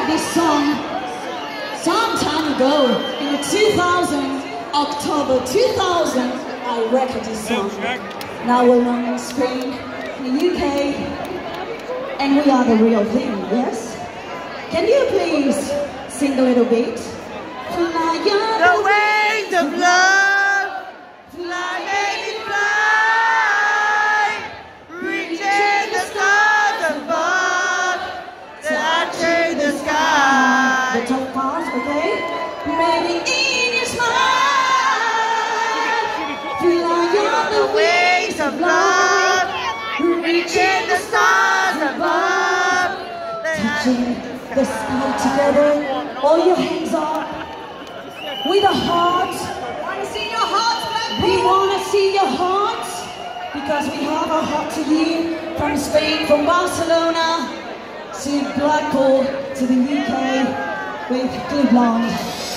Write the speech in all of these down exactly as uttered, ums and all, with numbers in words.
recorded this song some time ago. In the two thousand, October two thousand, I recorded this song. Now we're in Spain, in the U K, and we are the real thing, yes? Can you please sing a little bit? Fly on the wings of love, fly, baby, fly, reaching the stars above, touching the sky. The top part, okay? Maybe in your smile, fly on the wings of love, reaching the stars above, touching the sky together. All your hands up. With a heart. Wanna see your heart, We want to see your heart, because we have a heart to you. From Spain, from Barcelona to Blackpool to the U K with Blue Blonde.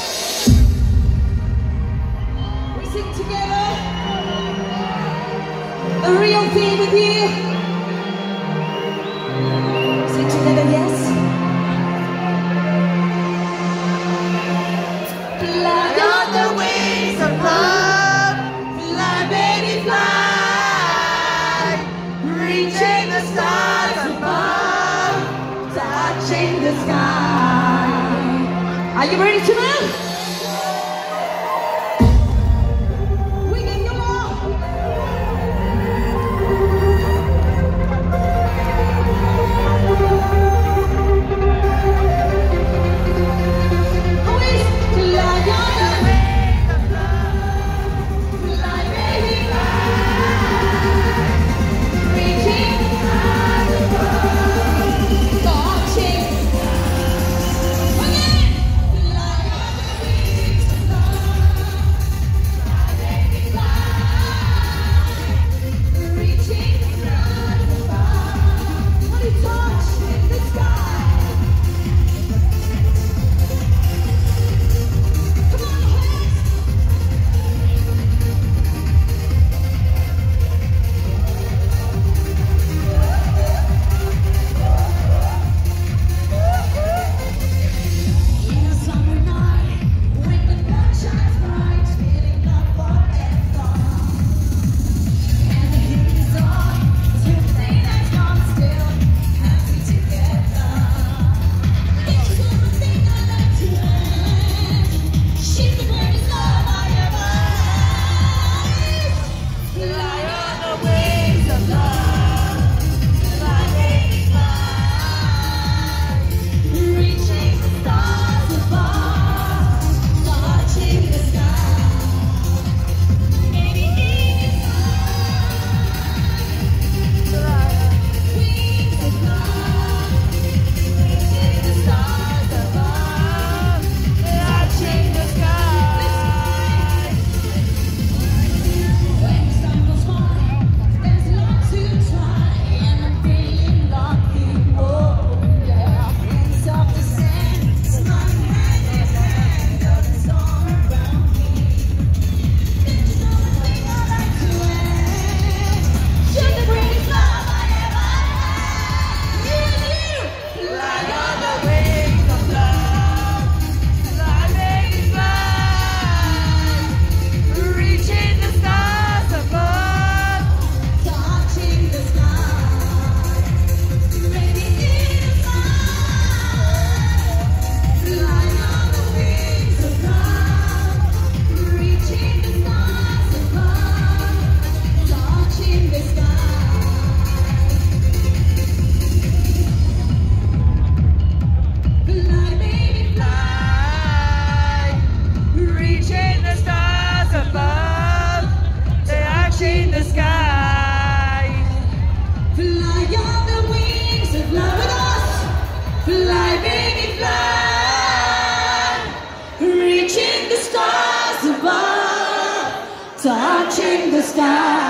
We sing together a real thing with you. Sing together, yes. fly on the wings of love, fly, baby, fly, reaching the stars above, touching the sky. Are you ready to move? We can go on. Always fly on the Wings of love, fly, baby, fly, reaching the stars above, touching the sky. Again. Fly on the wings of love, fly, baby, fly, reaching the stars above, What is touching the sky. Come on, hands. In a summer night, when the moon shines bright, feeling up forever, and the heat is on, till the night's gone still, happy together. It's something I like to end. She's the greatest love I ever had. Fly on the wings of love, fly, baby, fly, reaching the stars above, touching the sky. Baby, in your smile, wings of love, reaching the stars above, touching the sky. When the sun goes by, there's a lot to try, and I'm feeling lucky. Whoa, yeah. Hands off the sand, smiling hand in hand, got the storm around me. There's no thing I like to end. You're the greatest love I ever had. You and you. Fly on the wings of love, fly, baby, fly, reaching the stars above, Touching the sky, baby, in a smile. Fly on the wings of love, reaching the stars above, touching the sky. Fly, baby, fly, reaching the stars above, touching the sky. fly on the wings of love with us. Fly, baby, fly, Reaching the stars above, touching the sky.